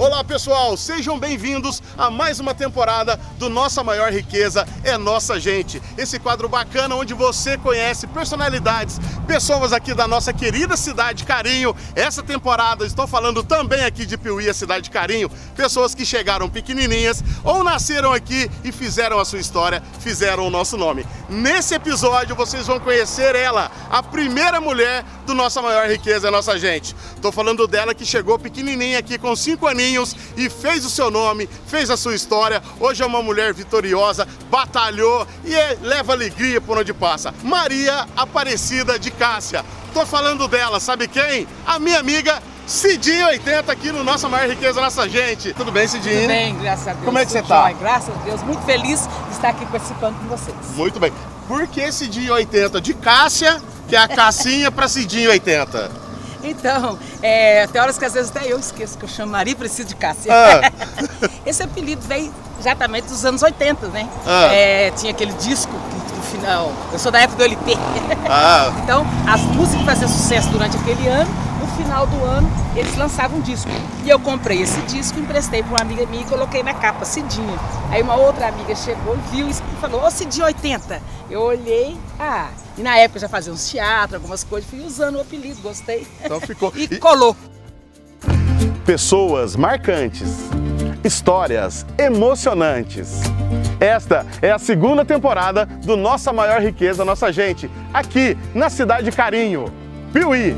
Olá pessoal, sejam bem-vindos a mais uma temporada do Nossa Maior Riqueza é Nossa Gente. Esse quadro bacana onde você conhece personalidades, pessoas aqui da nossa querida cidade de Carinho. Essa temporada estou falando também aqui de Piuí, a cidade de Carinho. Pessoas que chegaram pequenininhas ou nasceram aqui e fizeram a sua história, fizeram o nosso nome. Nesse episódio vocês vão conhecer ela, a primeira mulher do Nossa Maior Riqueza é Nossa Gente. Estou falando dela que chegou pequenininha aqui com 5 aninhos e fez o seu nome, fez a sua história. Hoje é uma mulher vitoriosa, batalhou e leva alegria por onde passa. Maria Aparecida de Cássia. Tô falando dela, sabe quem? A minha amiga Cidinha 80 aqui no Nossa Maior Riqueza Nossa Gente. Tudo bem, Cidinha? Tudo bem, graças a Deus. Como é que você tá? Graças a Deus, muito feliz de estar aqui participando com vocês. Muito bem. Por que Cidinha 80 de Cássia, que é a Cassinha, para Cidinha 80? Então, tem horas que às vezes até eu esqueço que eu chamo Maria Aparecida de Cássia. Esse apelido veio exatamente dos anos 80, né? Tinha aquele disco que no final, eu sou da época do LP. Então, as músicas que faziam sucesso durante aquele ano, no final do ano, eles lançavam um disco. E eu comprei esse disco, emprestei para uma amiga minha e coloquei na capa, Cidinha. Aí uma outra amiga chegou, viu isso e falou, ô Cidinha 80. Eu olhei, e na época eu já fazia uns teatros, algumas coisas, fui usando o apelido, gostei. Então ficou. E colou. Pessoas marcantes, histórias emocionantes. Esta é a segunda temporada do Nossa Maior Riqueza Nossa Gente, aqui na cidade de Carinho, Piuí.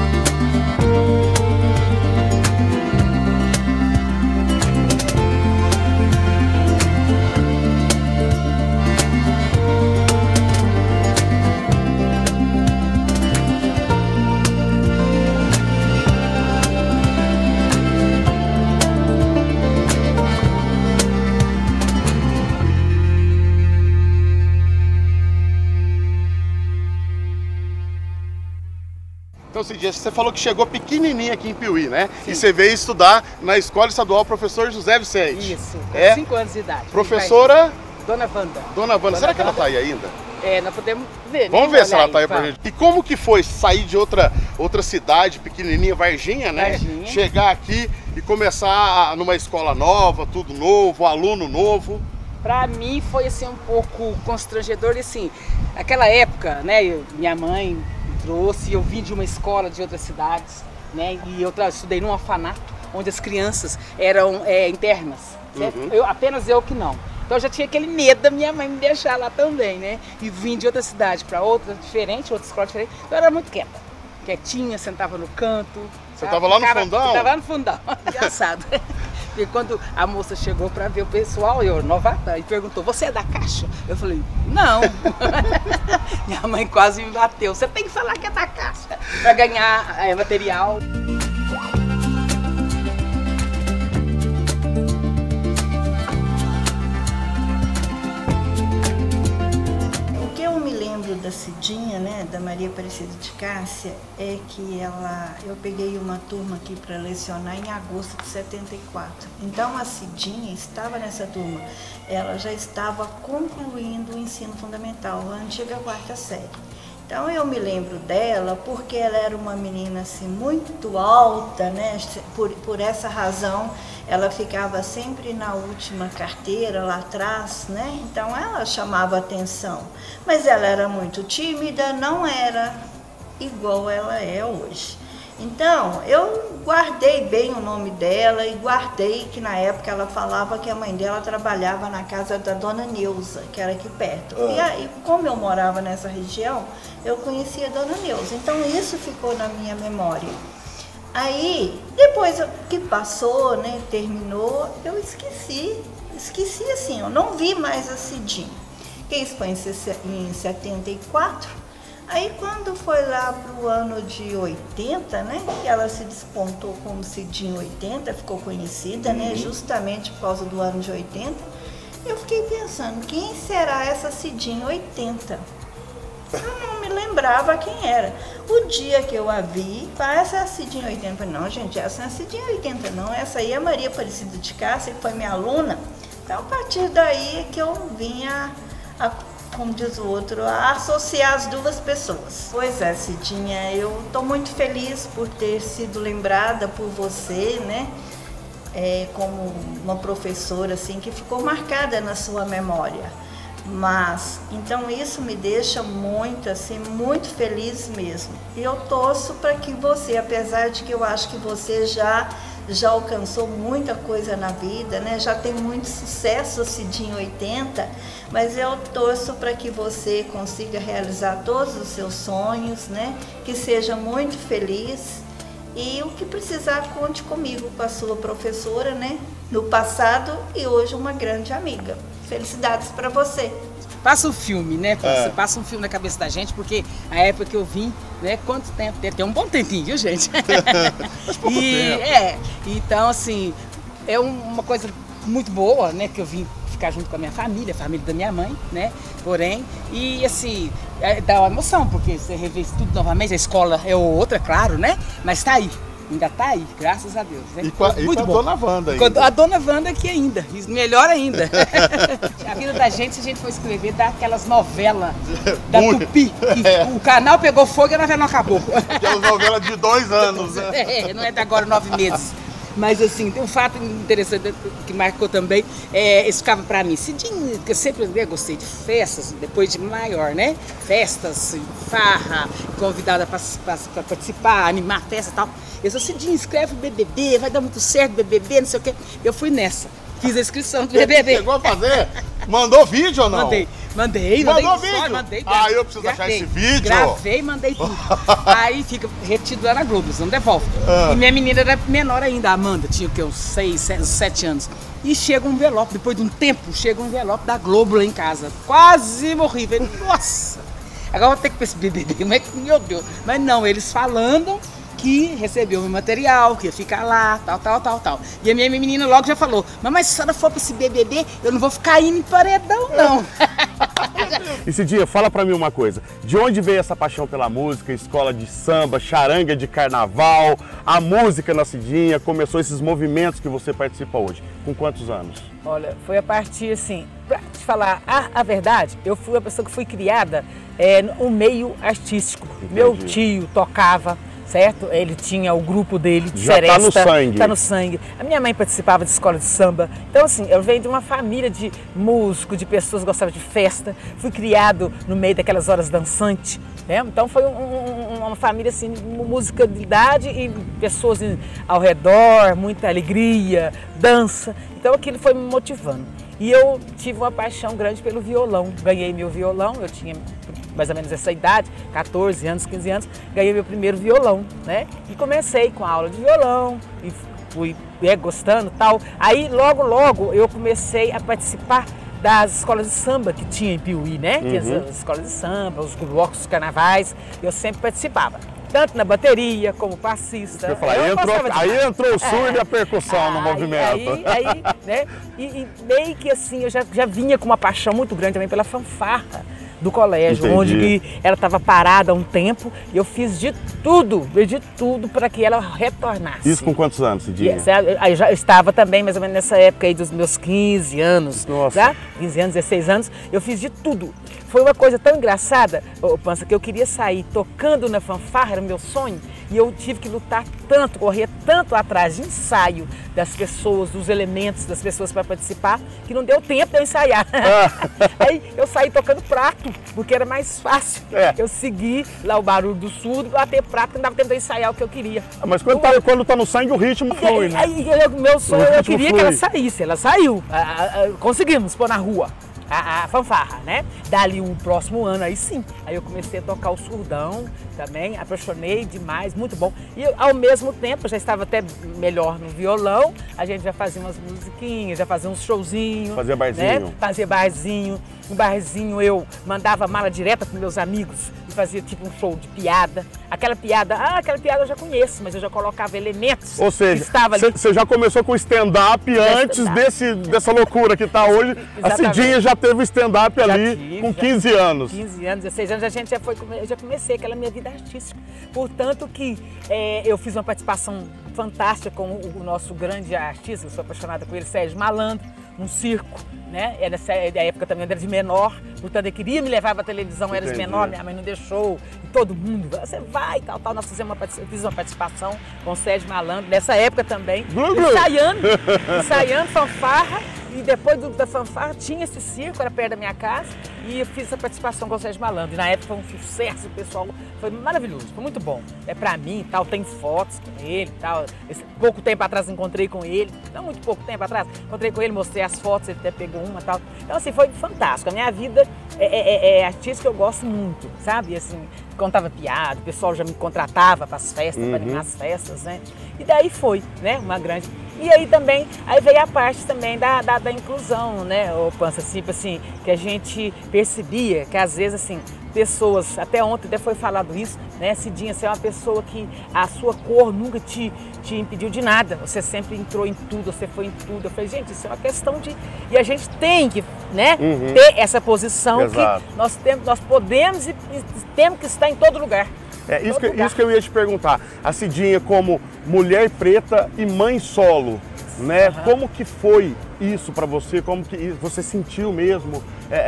Então, Cidinha, você falou que chegou pequenininha aqui em Piuí, né? Sim. E você veio estudar na Escola Estadual Professor José Vicente. Isso, com 5 anos de idade. Professora? Dona Wanda. Dona Wanda. Será que ela tá aí ainda? Nós podemos ver. Vamos ver se ela tá aí pra gente. E como que foi sair de outra cidade pequenininha, Varginha, né? Varginha. Chegar aqui e começar numa escola nova, tudo novo, aluno novo? Pra mim foi assim um pouco constrangedor, assim, naquela época, né, minha mãe me trouxe, eu vim de uma escola de outras cidades, né, e eu estudei num orfanato, onde as crianças eram internas, certo? Apenas eu que não. Então eu já tinha aquele medo da minha mãe me deixar lá também, né, e vim de outra cidade para outra diferente, outra escola diferente, então eu era muito quieta, quietinha, sentava no canto. Você tava lá no fundão? Eu tava lá no fundão, engraçado. E quando a moça chegou para ver o pessoal, eu novata, e perguntou, você é da Caixa? Eu falei, não. Minha mãe quase me bateu, você tem que falar que é da Caixa para ganhar material. Da Cidinha, né, da Maria Aparecida de Cássia, é que eu peguei uma turma aqui para lecionar em agosto de 74. Então a Cidinha estava nessa turma, ela já estava concluindo o ensino fundamental, a antiga 4ª série. Então eu me lembro dela porque ela era uma menina assim muito alta, né? Por essa razão ela ficava sempre na última carteira lá atrás, né? Então ela chamava atenção, mas ela era muito tímida, não era igual ela é hoje. Então eu guardei bem o nome dela e guardei que na época ela falava que a mãe dela trabalhava na casa da Dona Neuza, que era aqui perto. E aí, como eu morava nessa região, eu conhecia a Dona Neuza, então isso ficou na minha memória. Aí, depois que passou, né, terminou, eu esqueci assim, eu não vi mais a Cidinha. Que isso foi em 74. Aí quando foi lá pro ano de 80, né, que ela se despontou como Cidinha 80, ficou conhecida, né, justamente por causa do ano de 80, eu fiquei pensando, quem será essa Cidinha 80? Eu não me lembrava quem era. O dia que eu a vi, essa é a Cidinha 80. Eu falei, não, gente, essa não é a Cidinha 80, não. Essa aí é a Maria Aparecida de Cássia, que foi minha aluna. Então, a partir daí que eu vinha como diz o outro, a associar as duas pessoas. Pois é, Cidinha, eu estou muito feliz por ter sido lembrada por você, né? como uma professora assim que ficou marcada na sua memória. Mas, então isso me deixa muito, assim, muito feliz mesmo. E eu torço para que você, apesar de que eu acho que você já alcançou muita coisa na vida, né? Já tem muito sucesso, Cidinha 80, mas eu torço para que você consiga realizar todos os seus sonhos, né? Que seja muito feliz. E o que precisar, conte comigo, com a sua professora, né? No passado e hoje uma grande amiga. Felicidades para você. Passa o filme, né? Você passa um filme na cabeça da gente, porque a época que eu vim, né? Quanto tempo? Tem um bom tempinho, viu, gente? Faz pouco tempo. Então, assim, é uma coisa muito boa, né? Que eu vim ficar junto com a minha família, a família da minha mãe, né? Porém, e assim, dá uma emoção, porque você revê isso tudo novamente, a escola é outra, claro, né? Mas tá aí. Ainda tá aí, graças a Deus. Né? E com a Dona Wanda ainda. A Dona Wanda aqui ainda, melhor ainda. A vida da gente, se a gente for escrever, dá aquelas novelas da Tupi, que o canal pegou fogo e a novela não acabou. Aquelas novelas de 2 anos, né? Não é de agora 9 meses. Mas assim, tem um fato interessante que marcou também, isso ficava pra mim, Cidinha, que eu sempre gostei de festas, depois de maior, né? Festas, farra, convidada pra participar, animar a festa e tal. Eu disse, Cidinha, escreve o BBB, vai dar muito certo BBB, não sei o quê. Eu fui nessa, fiz a inscrição do BBB. Chegou a fazer? Mandou vídeo ou não? Mandei vídeo? Mandei. Eu preciso achar esse vídeo. Gravei, mandei tudo. Aí fica retido lá na Globo, não devolve. E minha menina era menor ainda, a Amanda, tinha o quê? Uns 7 anos. E chega um envelope, depois de um tempo, chega um envelope da Globo lá em casa. Quase morri. Falei, nossa, agora vou ter que pensar, BBB, como é que, meu Deus. Mas não, eles falando que recebeu o meu material, que ia ficar lá, tal. E a minha menina logo já falou, mas se a senhora for para esse BBB, eu não vou ficar indo em paredão, não. E Cidinha, fala pra mim uma coisa, de onde veio essa paixão pela música, escola de samba, charanga de carnaval, a música na Cidinha, começou esses movimentos que você participa hoje? Com quantos anos? Olha, foi a partir, assim, pra te falar a verdade, eu fui uma pessoa que fui criada no meio artístico. Entendi. Meu tio tocava, certo? Ele tinha o grupo dele de já seresta. Tá no sangue. Tá no sangue. A minha mãe participava de escola de samba. Então, assim, eu venho de uma família de músicos, de pessoas que gostavam de festa. Fui criado no meio daquelas horas dançantes, né? Então, foi uma família, assim, musicalidade e pessoas ao redor, muita alegria, dança. Então, aquilo foi me motivando. E eu tive uma paixão grande pelo violão. Ganhei meu violão, eu tinha mais ou menos essa idade, 14 anos, 15 anos, ganhei meu primeiro violão, né? E comecei com a aula de violão, e fui gostando e tal. Aí, logo, eu comecei a participar das escolas de samba que tinha em Piuí, né? Tinha as escolas de samba, os blocos, os carnavais, eu sempre participava. Tanto na bateria como passista. Aí entrou o surdo e a percussão no movimento. Aí, né? E meio que assim, eu já vinha com uma paixão muito grande também pela fanfarra do colégio. Entendi. Onde ela estava parada há um tempo e eu fiz de tudo para que ela retornasse. Isso com quantos anos, Cidinha? Aí já estava também mais ou menos nessa época aí dos meus 15 anos. Nossa. Tá? 15 anos, 16 anos, eu fiz de tudo. Foi uma coisa tão engraçada, Pança, que eu queria sair tocando na fanfarra, era o meu sonho, e eu tive que lutar tanto, correr tanto atrás de ensaio das pessoas, dos elementos das pessoas para participar, que não deu tempo de eu ensaiar. Aí eu saí tocando prato, porque era mais fácil. Eu segui lá o barulho do surdo, bater prato, que não dava tempo de eu ensaiar o que eu queria. Mas quando tá no sangue, o ritmo flui, né? Meu sonho, eu queria que ela saísse, ela saiu. Conseguimos pôr na rua a fanfarra, né? Dali o próximo ano, aí sim. Aí eu comecei a tocar o surdão também, apaixonei demais, muito bom. E ao mesmo tempo, eu já estava até melhor no violão, a gente já fazia umas musiquinhas, já fazia uns showzinhos. Fazia barzinho. Né? Fazia barzinho. No barzinho eu mandava mala direta para meus amigos e fazia tipo um show de piada. Aquela piada eu já conheço, mas eu já colocava elementos. Ou seja, estava ali. Você já começou com stand-up antes dessa loucura que está hoje. A Cidinha já teve stand-up ali com 15 anos. 15 anos, 16 anos, a gente já comecei aquela minha vida artística. Portanto que eu fiz uma participação fantástica com o nosso grande artista, eu sou apaixonada por ele, Sérgio Malandro, num circo, né? Era da época também, eu era de menor, portanto ele queria me levar para a televisão, eu era de menor, minha mãe não deixou, e todo mundo, você vai, tal. Nós fizemos eu fiz uma participação com o Sérgio Malandro, nessa época também, ensaiando fanfarra, e depois da fanfarra tinha esse circo, era perto da minha casa, e eu fiz essa participação com o Sérgio Malandro. E na época foi um sucesso, o pessoal, foi maravilhoso, foi muito bom. Pra mim, tal, tem fotos com ele, tal. Pouco tempo atrás encontrei com ele, não muito pouco tempo atrás, encontrei com ele, mostrei as fotos, ele até pegou uma, tal. Então assim, foi fantástico. A minha vida é artística, eu gosto muito, sabe? Assim, contava piada, o pessoal já me contratava para as festas, para animar as festas, né? E daí foi, né? Uma grande... E aí também, aí veio a parte também da inclusão, né, ô Pança, assim, que a gente percebia que às vezes, assim, pessoas, até ontem até foi falado isso, né, Cidinha, você é uma pessoa que a sua cor nunca te impediu de nada, você sempre entrou em tudo, você foi em tudo. Eu falei, gente, isso é uma questão de... E a gente tem que, né, ter essa posição. Exato. Que nós podemos e temos que estar em todo lugar. É isso que eu ia te perguntar. A Cidinha como mulher preta e mãe solo, né? Como que foi isso para você? Como que você sentiu mesmo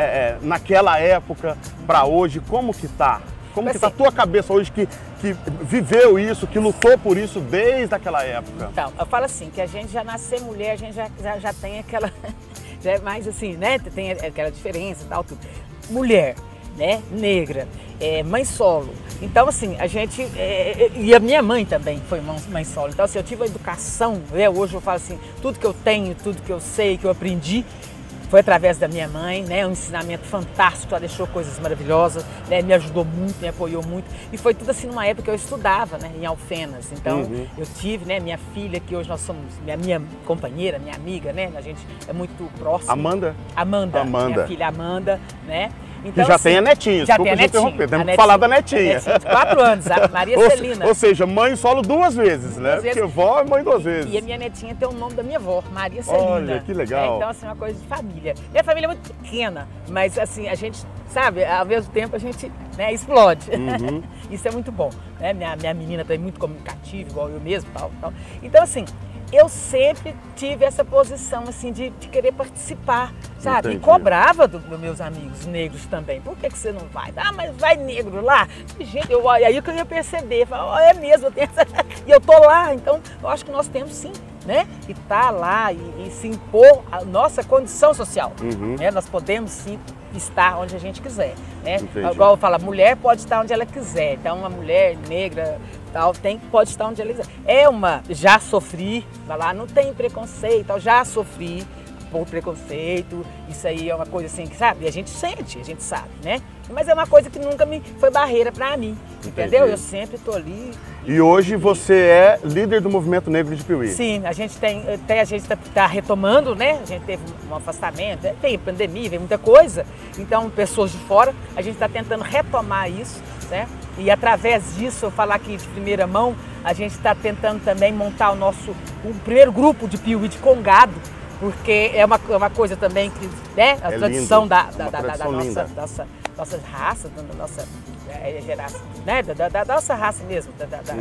naquela época para hoje? Como que tá? Como que tá a tua cabeça hoje que viveu isso, que lutou por isso desde aquela época? Então, eu falo assim, que a gente já nascer mulher, a gente já tem aquela... Já é mais assim, né? Tem aquela diferença e tal, tudo. Mulher, né? Negra, mãe solo. Então, assim, a gente... e a minha mãe também foi mãe solo. Então, assim, eu tive a educação, né? Hoje eu falo assim, tudo que eu tenho, tudo que eu sei, que eu aprendi, foi através da minha mãe, né? Um ensinamento fantástico, ela deixou coisas maravilhosas, né? Me ajudou muito, me apoiou muito. E foi tudo assim numa época que eu estudava, né? Em Alfenas. Então, eu tive, né? Minha filha, que hoje nós somos minha companheira, minha amiga, né? A gente é muito próximo. Amanda. Minha filha Amanda, né? Então, e já assim, tem a netinha, já tem a netinha. Temos que falar da netinha. De 4 anos, a Maria Celina. Ou seja, mãe solo 2 vezes, né? Porque vó é mãe 2 vezes. E a minha netinha tem o nome da minha avó, Maria Celina. Olha, que legal. Então, assim, uma coisa de família. Minha família é muito pequena, mas assim, a gente, sabe, ao mesmo tempo a gente, né, explode. Isso é muito bom, né? Minha menina também é muito comunicativa, igual eu mesmo, tal. Então, assim, eu sempre tive essa posição, assim, de querer participar, sabe? Entendi. E cobrava dos meus amigos negros também. Por que você não vai? Ah, mas vai negro lá. Gente, aí que eu ia perceber, é mesmo, eu tenho essa... e eu tô lá. Então, eu acho que nós temos sim, né? Que tá lá e se impor a nossa condição social. Né? Nós podemos sim estar onde a gente quiser, né? Igual eu falo, a mulher pode estar onde ela quiser. Então, uma mulher negra... Tal, pode estar onde ela quiser. Já sofri, vai lá, não tem preconceito, já sofri por preconceito, isso aí é uma coisa assim que, sabe, a gente sente, a gente sabe, né? Mas é uma coisa que nunca foi barreira pra mim, entendeu? Eu sempre tô ali. E hoje você é líder do Movimento Negro de Piuí. Sim, a gente tá retomando, né? A gente teve um afastamento, tem pandemia, vem muita coisa, então pessoas de fora, a gente está tentando retomar isso, né? E através disso, eu falar aqui de primeira mão, a gente está tentando também montar o primeiro grupo de Piuí de Congado, porque é uma coisa também que, né, a tradição da nossa raça, da nossa geração, né, da nossa raça mesmo,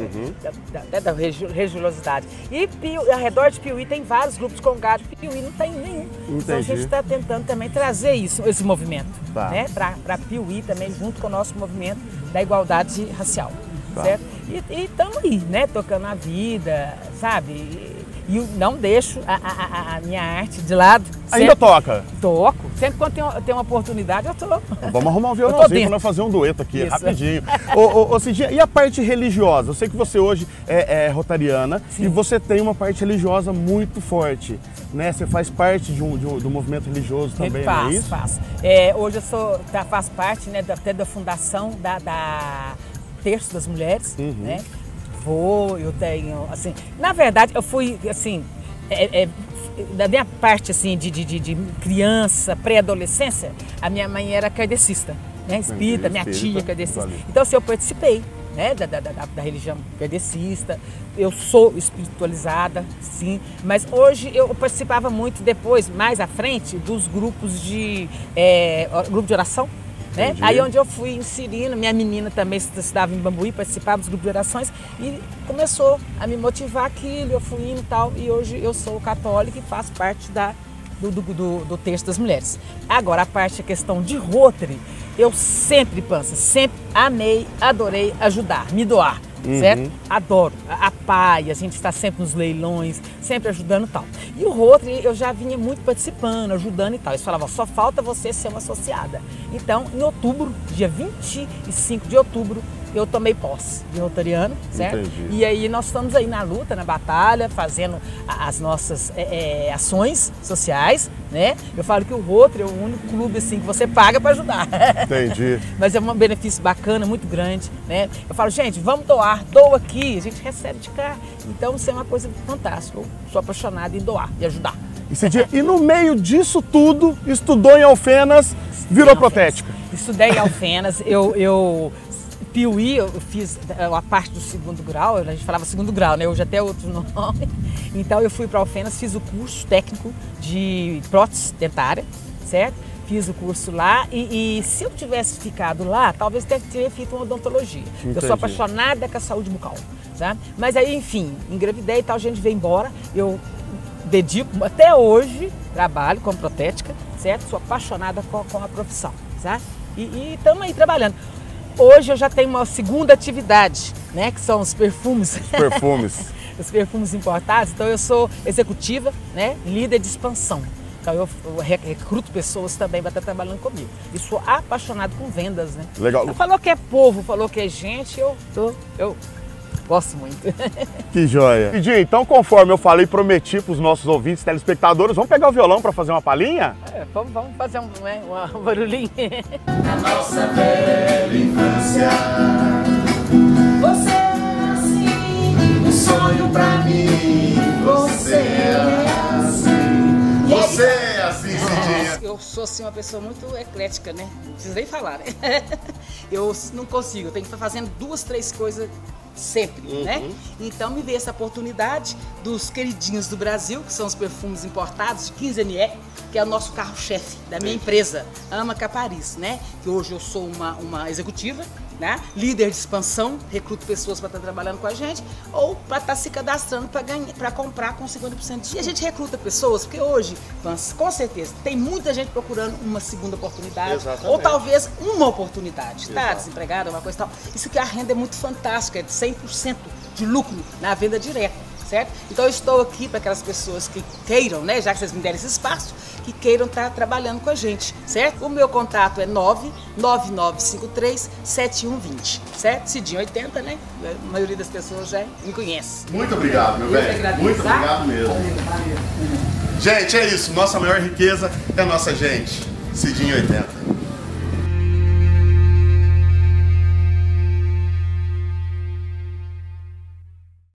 da religiosidade. E ao redor de Piuí tem vários grupos de Congado, Piuí não tem nenhum. Então a gente está tentando também trazer esse movimento, né, para Piuí também, junto com o nosso movimento da igualdade racial, certo? E estamos aí, né, tocando a vida, sabe? E não deixo a minha arte de lado. Ainda toca? Toco. Sempre quando tem uma oportunidade, eu tô. Vamos arrumar um violãozinho para nós fazer um dueto aqui, rapidinho. Ô Cidinha, e a parte religiosa? Eu sei que você hoje é rotariana. Sim. E você tem uma parte religiosa muito forte, né? Você faz parte do movimento religioso também, não é isso? Faço. Hoje eu faço parte, né, até da fundação da Terço das Mulheres, né? Eu tenho, assim, na verdade eu fui, assim, da minha parte, assim, de criança, pré-adolescência, a minha mãe era kardecista, né, espírita, minha tia kardecista. Então, assim, eu participei, né, da religião kardecista, eu sou espiritualizada, sim, mas hoje eu participava muito depois, mais à frente, dos grupos grupo de oração, né? Aí onde eu fui inserindo, minha menina também estudava em Bambuí, participava dos grupos de orações e começou a me motivar aquilo, eu fui indo e tal, e hoje eu sou católica e faço parte do Terço das Mulheres. Agora, a questão de Rotary, eu sempre, Pança, sempre amei, adorei ajudar, me doar. Certo? Adoro. A PAI, a gente está sempre nos leilões, sempre ajudando e tal. E o Rotary eu já vinha muito participando, ajudando e tal. Eles falavam, só falta você ser uma associada. Então, em outubro, dia 25 de outubro, eu tomei posse de rotariano, certo? Entendi. E aí nós estamos aí na luta, na batalha, fazendo as nossas ações sociais, né? Eu falo que o Rotary é o único clube assim que você paga para ajudar. Entendi. Mas é um benefício bacana, muito grande, né? Eu falo, gente, vamos doar, doa aqui, a gente recebe de cá. Então isso é uma coisa fantástica. Eu sou apaixonada em doar e ajudar. E no meio disso tudo, estudou em Alfenas, virou protética. Estudei em Alfenas, Piuí, eu fiz a parte do segundo grau, a gente falava segundo grau, né? Hoje até é outro nome. Então eu fui para Alfenas, fiz o curso técnico de prótese dentária, certo? Fiz o curso lá e se eu tivesse ficado lá, talvez teria feito uma odontologia. Entendi. Eu sou apaixonada com a saúde bucal, tá? Mas aí, enfim, engravidei e tal, a gente veio embora. Eu dedico, até hoje, trabalho como protética, certo? Sou apaixonada com a profissão, tá? E estamos aí trabalhando. Hoje eu já tenho uma segunda atividade, né, que são os perfumes. Os perfumes. Os perfumes importados. Então eu sou executiva, né, líder de expansão. Então eu recruto pessoas também para estar trabalhando comigo. E sou apaixonado com vendas, né? Legal. Falou que é povo, falou que é gente, eu gosto muito. Que joia. Cidinha, então conforme eu falei, prometi para os nossos ouvintes, telespectadores, vamos pegar o violão para fazer uma palhinha? Vamos fazer um barulhinho. Na nossa velha infância, você é assim, um sonho pra mim. Você é assim, você é assim, Cidinha. Eu sou assim uma pessoa muito eclética, né? Não preciso nem falar, né? Eu não consigo, eu tenho que estar fazendo 2, 3 coisas sempre, né? Então me veio essa oportunidade dos queridinhos do Brasil, que são os perfumes importados de 15 ml, que é o nosso carro-chefe da minha empresa, Ama Capariz, né? Que hoje eu sou uma executiva, né? Líder de expansão, recruto pessoas para estar trabalhando com a gente ou para estar se cadastrando para comprar com 50% de desconto. E a gente recruta pessoas porque hoje, com certeza, tem muita gente procurando uma segunda oportunidade. Exatamente. Ou talvez uma oportunidade, tá? Desempregada, uma coisa e tal. Isso que a renda é muito fantástica, é de 100% de lucro na venda direta, certo? Então eu estou aqui para aquelas pessoas que queiram, né, já que vocês me deram esse espaço, que queiram estar trabalhando com a gente, certo? O meu contato é 999537120, certo? Cidinha 80, né? A maioria das pessoas já me conhece. Muito obrigado, meu velho. Muito obrigado mesmo. Valeu. Gente, é isso. Nossa maior riqueza é a nossa gente. Cidinha 80.